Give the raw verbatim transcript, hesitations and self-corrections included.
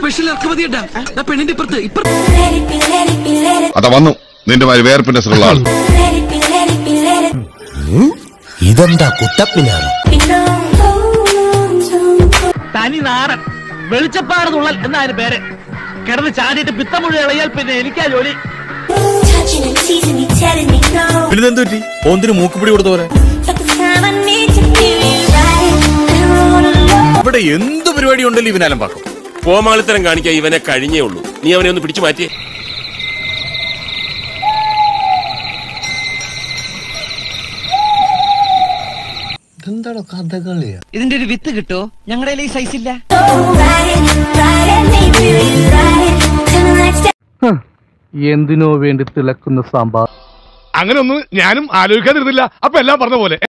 Special ഇറക്കുമതി പെണ്ണിന്റെ ഇപ്പുറത്ത് ഇപ്പുറത്ത് അതാ വന്നു നിന്റെ മാതിരി വേർപ്പിന്റെ അസുഖമുള്ള ആൾ. ഇതെന്താ കുത്തപ്പിനാണ് തനി നാടൻ വെളിച്ചപ്പാട് തുള്ളൽ എന്നാണ് പേര്. കിടന്ന് ചാടിയിട്ട് പിത്തമുഴ ഇളയാൽ പിന്നെ എനിക്കാ ജോലി. പിന്നെന്തുപറ്റി ഓന്തിന് മൂക്കുപിടി കൊടുത്ത പോലെ ഇവിടെ എന്ത് പരിപാടി ഉണ്ടല്ലോ ഇവനാലും പാക്കും. കോമാളിത്തരം കാണിക്കാൻ ഇവനെ കഴിഞ്ഞേ ഉള്ളൂ. നീ അവനെ ഒന്ന് പിടിച്ചു മാറ്റിയേ. ഇതെന്താണോ കഥകളിയാ? ഇതിന്റെ ഒരു വിത്ത് കിട്ടോ? ഞങ്ങളുടെ ഈ സൈസ് ഇല്ല. എന്തിനോ വേണ്ടി തിളക്കുന്ന സാമ്പാർ. അങ്ങനെ ഒന്നും ഞാനും ആലോചിക്കാതിരുന്നില്ല. അപ്പൊ എല്ലാം പറഞ്ഞ പോലെ